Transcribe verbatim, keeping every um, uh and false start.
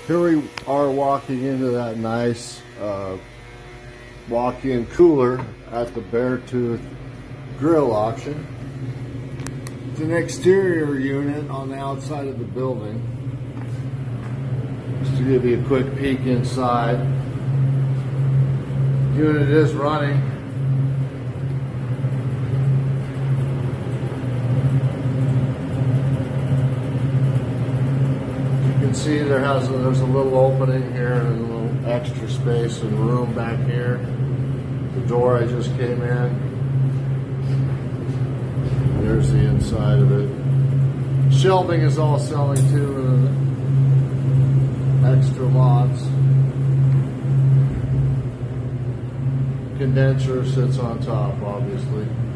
Here we are walking into that nice uh, walk-in cooler at the Beartooth grill auction. It's an exterior unit on the outside of the building. Just to give you a quick peek inside. The unit is running. You can see there has a, there's a little opening here and a little extra space and room back here. The door I just came in. There's the inside of it. Shelving is all selling too. Extra lots. Condenser sits on top, obviously.